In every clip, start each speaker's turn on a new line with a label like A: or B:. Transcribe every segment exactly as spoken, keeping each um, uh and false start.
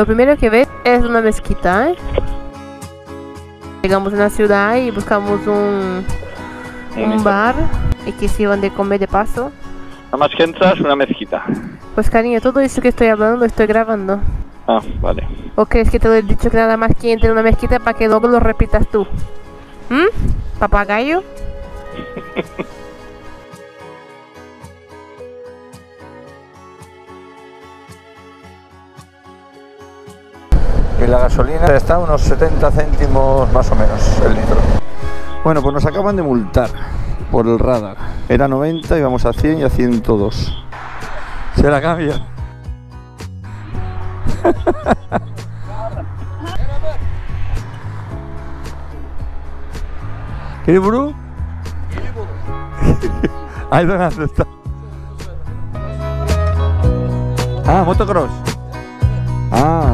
A: Lo primero que ves es una mezquita, ¿eh? Llegamos a una ciudad y buscamos un, un bar y que sirvan de comer de paso.
B: Nada más que entras, una mezquita.
A: Pues cariño, todo eso que estoy hablando lo estoy grabando.
B: Ah, vale.
A: ¿O crees que te lo he dicho que nada más que entre en una mezquita para que luego lo repitas tú? ¿Mm? ¿Papagayo?
C: Y la gasolina está a unos setenta céntimos más o menos el litro. Bueno, pues nos acaban de multar por el radar. Era noventa y vamos a cien y a ciento dos. Se la cambia. ¿Qué bro? Ahí donde está. Ah, motocross. Ah.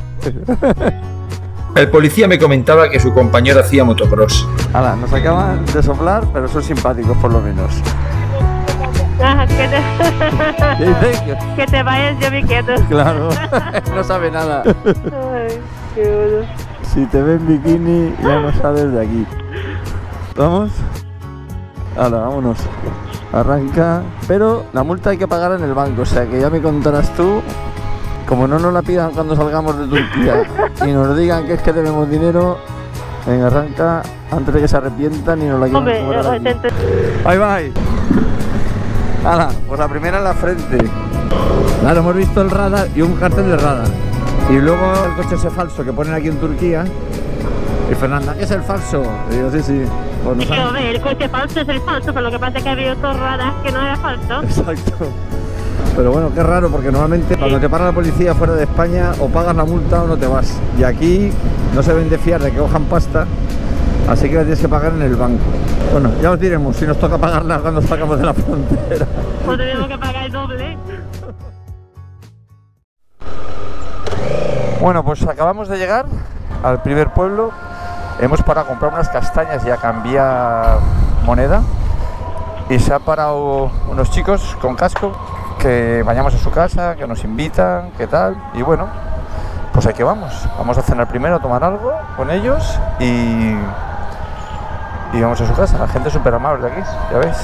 D: El policía me comentaba que su compañero hacía motocross.
C: Hala, nos acaban de soplar, pero son simpáticos por lo menos.
A: Ah, que, te... que te vayas, yo me quedo.
C: Claro, no sabe nada.
A: Ay, qué bueno.
C: Si te ves en bikini, ya no sales de aquí. ¿Vamos? Hala, vámonos. Arranca. Pero la multa hay que pagar en el banco, o sea que ya me contarás tú. Como no nos la pidan cuando salgamos de Turquía y nos digan que es que debemos dinero, venga, arranca antes de que se arrepientan y nos la quieran cobrar aquí. Bye bye. Hala, pues la primera en la frente. Claro, hemos visto el radar y un cartel de radar. Y luego el coche ese falso que ponen aquí en Turquía. Y Fernanda, ¿qué es el falso? Y digo, sí, sí. Pues nos han...
A: El coche falso es el falso, pero lo que pasa es que había otro radar que no era falso.
C: Exacto. Pero bueno, qué raro, porque normalmente sí, cuando te para la policía fuera de España o pagas la multa o no te vas. Y aquí no se ven de fiar de que cojan pasta, así que la tienes que pagar en el banco. Bueno, ya os diremos si nos toca pagarla cuando salgamos de la frontera.
A: Pues tenemos que pagar el doble.
C: Bueno, pues acabamos de llegar al primer pueblo. Hemos parado a comprar unas castañas y a cambiar moneda. Y se han parado unos chicos con casco que vayamos a su casa, que nos invitan, qué tal, y bueno, pues aquí vamos, vamos a cenar primero, a tomar algo con ellos y, y vamos a su casa. La gente es súper amable de aquí, ya ves.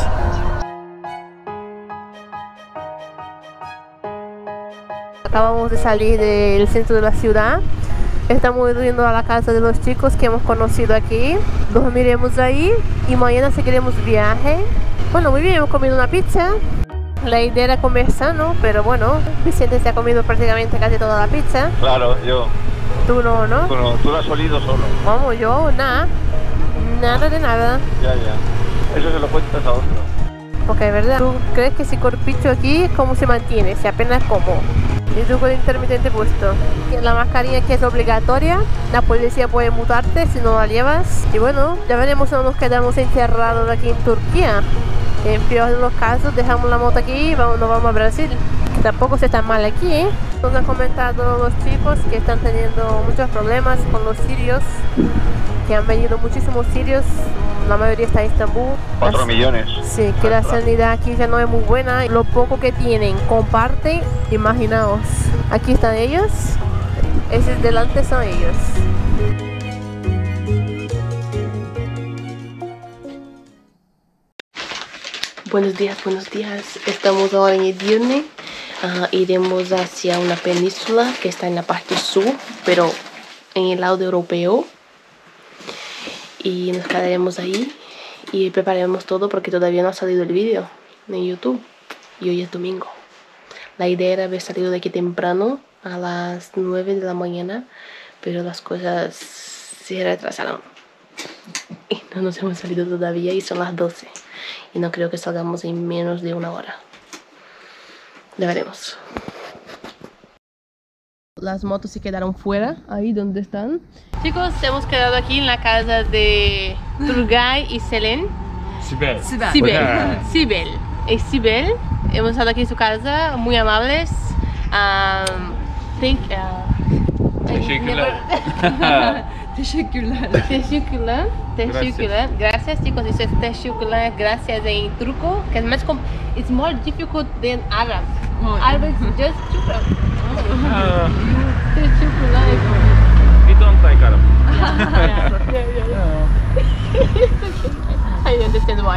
A: Acabamos de salir del centro de la ciudad, estamos yendo a la casa de los chicos que hemos conocido aquí, dormiremos ahí y mañana seguiremos viaje. Bueno, muy bien, hemos comido una pizza. La idea era comer sano, pero bueno, Vicente se ha comido prácticamente casi toda la pizza.
B: Claro, yo.
A: Tú no, ¿no?
B: Tú no, tú lo has olido solo.
A: Vamos, yo nada, nada de nada.
B: Ya, ya. Eso se lo cuentas a otro.
A: Porque es verdad, ¿tú crees que ese corpicho aquí cómo se mantiene? Si apenas como. Y tú con el intermitente puesto. La mascarilla que es obligatoria, la policía puede multarte si no la llevas. Y bueno, ya veremos si no nos quedamos encerrados aquí en Turquía. En peor de los casos, dejamos la moto aquí y vamos, nos vamos a Brasil. Que tampoco se está mal aquí, ¿eh? Nos han comentado los chicos que están teniendo muchos problemas con los sirios. Que han venido muchísimos sirios, la mayoría está en Estambul.
B: Cuatro millones.
A: Sí, que la sanidad aquí ya no es muy buena. Lo poco que tienen, comparten, imaginaos. Aquí están ellos, esos delante son ellos. Buenos días, buenos días. Estamos ahora en Edirne. Uh, iremos hacia una península que está en la parte sur, pero en el lado europeo. Y nos quedaremos ahí y prepararemos todo porque todavía no ha salido el vídeo en YouTube. Y hoy es domingo. La idea era haber salido de aquí temprano a las nueve de la mañana, pero las cosas se retrasaron. Y no nos hemos salido todavía y son las doce. Y no creo que salgamos en menos de una hora. Ya veremos. Las motos se quedaron fuera, ahí donde están. Chicos, hemos quedado aquí en la casa de Turgay y Selen.
D: Sibel.
A: Sibel. Sibel. Es Sibel. Hemos estado aquí en su casa, muy amables. Um, think, uh,
D: Teşekkürler.
A: Teşekkürler. Teşekkürler. Teşekkürler. Gracias, chicos. Eso es teşekkürler, gracias en turco, que es más com it's more difficult than Arab. Albert, just chupa.
B: Ah,
A: Just chupa live.
B: you don't like Arab.
A: Yeah, yeah, yeah. I understand why.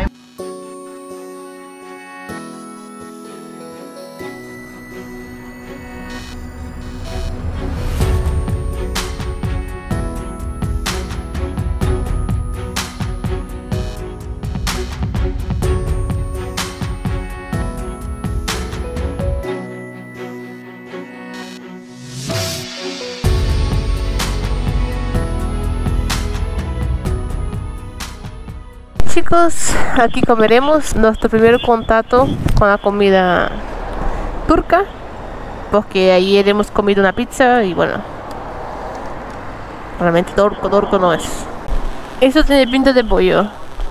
A: Chicos, aquí comeremos nuestro primer contacto con la comida turca, porque ayer hemos comido una pizza y bueno, realmente turco, turco no es. Eso tiene pinta de pollo.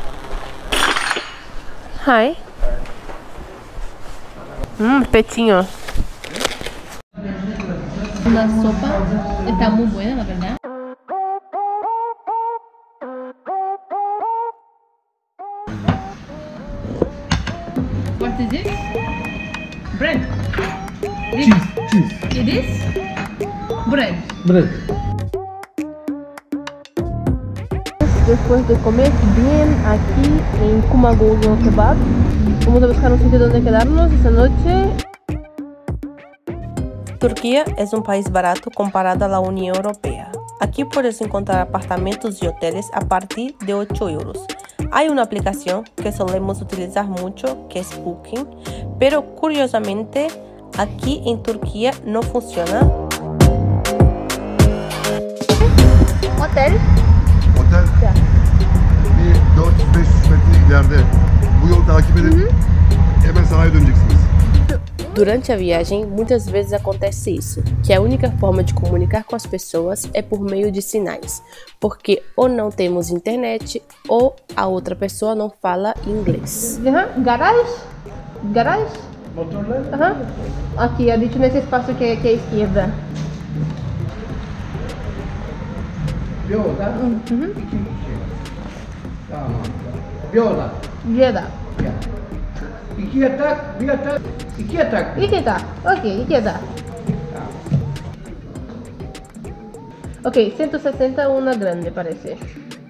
A: Hi. Mmm, pechino. La sopa está muy buena, la verdad. What is this? Bread. This,
C: Cheese, cheese,
A: it is bread.
C: bread.
A: Después de comer bien aquí en Kumagoglo Kebab, vamos a buscar un sitio donde quedarnos esta noche. Turquía es un país barato comparado a la Unión Europea. Aquí puedes encontrar apartamentos y hoteles a partir de ocho euros. Hay una aplicación que solemos utilizar mucho, que es Booking, pero curiosamente aquí en Turquía no funciona. Hotel.
E: Otel
A: Ya.
E: bir dört yüz beş yüz metre ileride. Bu yolu takip edip hemen sahaya döneceksiniz.
A: Durante a viagem, muitas vezes acontece isso, que a única forma de comunicar com as pessoas é por meio de sinais, porque ou não temos internet ou a outra pessoa não fala inglês. Uhum. Garage? Garage?
C: Motorlar?
A: Uhum. Aqui, eu dito nesse espaço que é, que é a esquerda.
C: Bir oda,
A: Uhum.
C: iki kişi. Tamam. Bir oda.
A: Esquerda.
C: Ya. İki yatak, bir yatak, iki yatak.
A: Esquerda. Ok, esquerda. Ok, ciento sesenta una grande parece.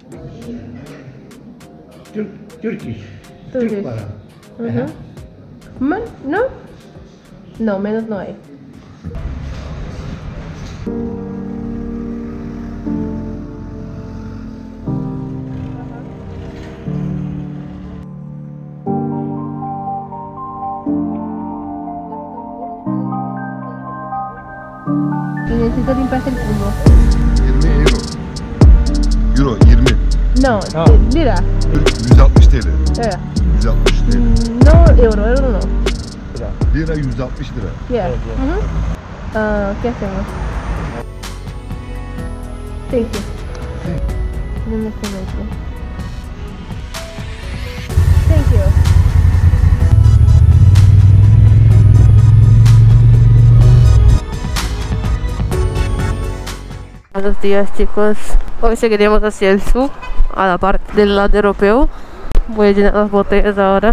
C: Türk, Türk iş.
A: Türk
C: Türk
A: iş.
C: para.
A: Uhum. Man, ¿no? No, menos no hay. Y necesito limpiarse el culo.
E: yirmi euro. Euro yirmi.
A: No,
C: Ah.
A: lira.
E: yüz altmış T L.
A: Yeah.
E: yüz altmış T L.
A: No euro, euro no.
E: Lira yüz altmış lira.
A: Yeah. Ujú. Ah, ¿qué hacemos? Thank you. No me convence. Thank you. Buenos días, chicos. Hoy seguiremos hacia el sur, a la parte del lado europeo. Voy a llenar las botellas ahora.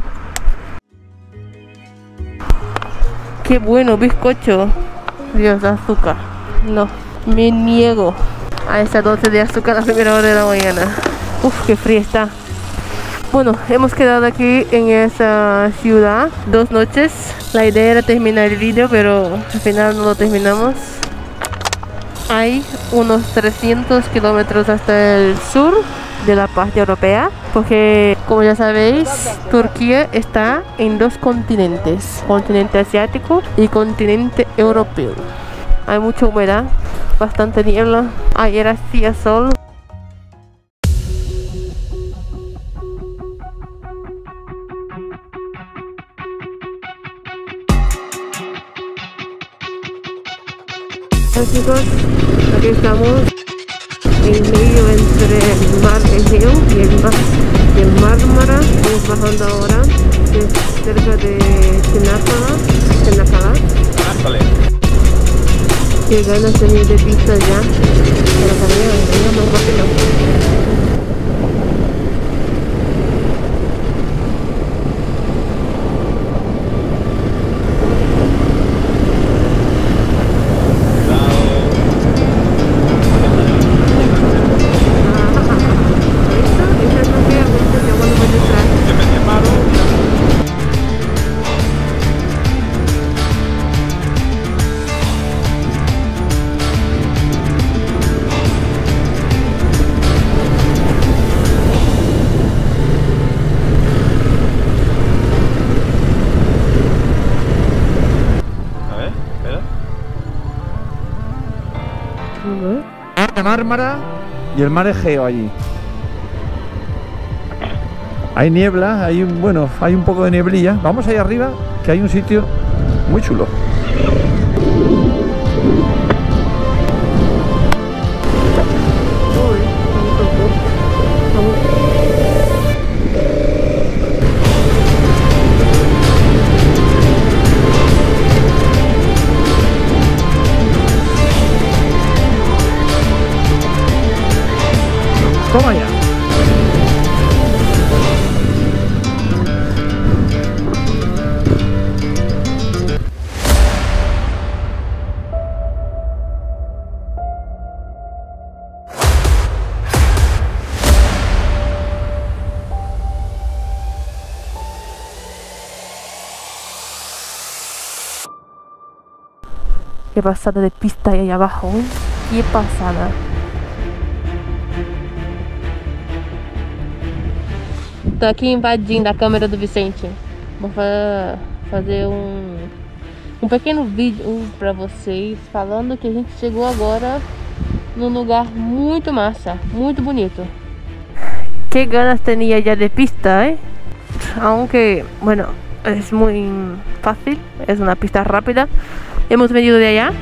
A: Qué bueno, bizcocho. Dios, azúcar. No, me niego a esa dosis de azúcar a la primera hora de la mañana. Uf, qué fría está. Bueno, hemos quedado aquí en esa ciudad dos noches. La idea era terminar el vídeo, pero al final no lo terminamos. Hay unos trescientos kilómetros hasta el sur de la parte europea, porque como ya sabéis, Turquía está en dos continentes, continente asiático y continente europeo. Hay mucha humedad, bastante niebla, ayer hacía sol. Hola chicos, aquí estamos en medio entre el mar Egeo y el mar de Mármara. Estamos bajando ahora, que es cerca de Çanakkale. Çanakkale.
B: Ándale.
A: Que ganas de ir de pista ya. Pero también, venga más rápido.
C: de Mármara y el mar Egeo allí. Hay niebla, hay un, bueno, hay un poco de nieblilla. Vamos ahí arriba, que hay un sitio muy chulo. Toma ya.
A: Qué pasada de pista ahí abajo, ¿eh? Qué pasada. Tô aqui invadindo a câmera do Vicente. Vou fa fazer um, um pequeno vídeo pra vocês falando que a gente chegou agora num lugar muito massa, muito bonito. Qué ganas tenía ya de pista, ¿eh? Aunque, bueno, es muy fácil, es una pista rápida. Hemos venido de allá.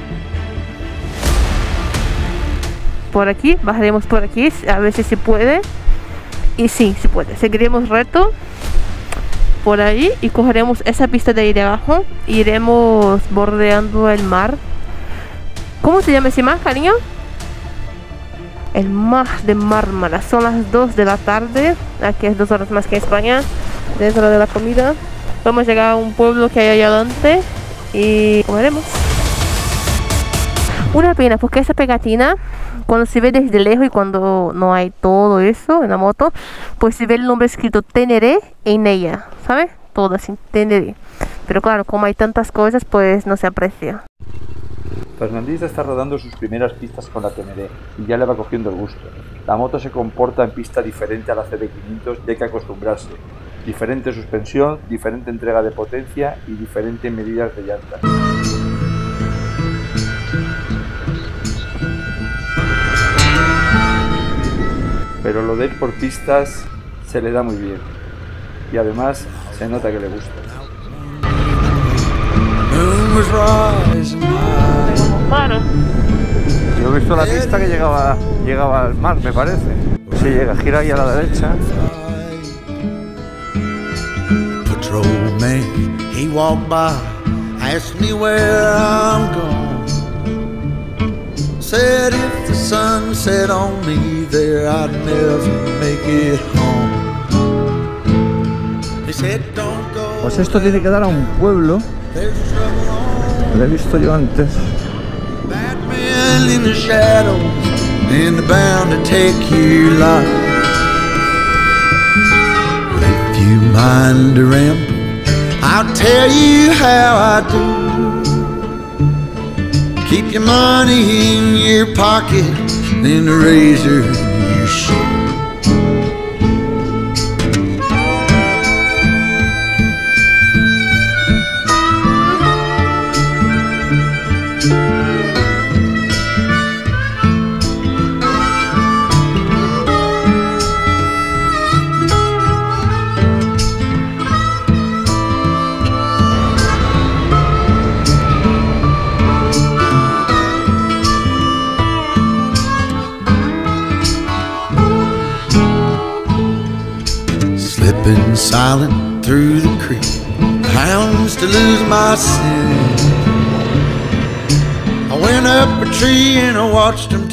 A: Por aquí, bajaremos por aquí, a ver si se puede. Y sí, se puede. Seguiremos recto por ahí y cogeremos esa pista de ahí de abajo. Iremos bordeando el mar. ¿Cómo se llama ese mar, cariño? El mar de Mármara. Son las dos de la tarde. Aquí es dos horas más que en España. Desde la de la comida. Vamos a llegar a un pueblo que hay allá adelante y comeremos. Una pena porque esa pegatina, cuando se ve desde lejos y cuando no hay todo eso en la moto, pues se ve el nombre escrito Teneré en ella, ¿sabes? Todo así, Teneré. Pero claro, como hay tantas cosas, pues no se aprecia.
D: Fernandista está rodando sus primeras pistas con la Teneré y ya le va cogiendo el gusto. La moto se comporta en pista diferente a la C B quinientos y hay que acostumbrarse. Diferente suspensión, diferente entrega de potencia y diferentes medidas de llantas. Pero lo de ir por pistas se le da muy bien y además se nota que le gusta.
C: Yo he visto la pista que llegaba, llegaba al mar, me parece. Sí, llega, gira ahí a la derecha.
F: Patrolman, he walked by, asked me where I'm going. Said if the sun set on me there, I'd never make it home. He said don't go.
C: Pues esto tiene que dar a un pueblo. Lo he visto yo antes.
F: Batman in the shadows, and they're bound to take your life. If you mind to ramble, I'll tell you how I do. Keep your money in your pocket, then the razor in your shoe. Slipping silent through the creek, hounds to lose my scent. I went up a tree and I watched them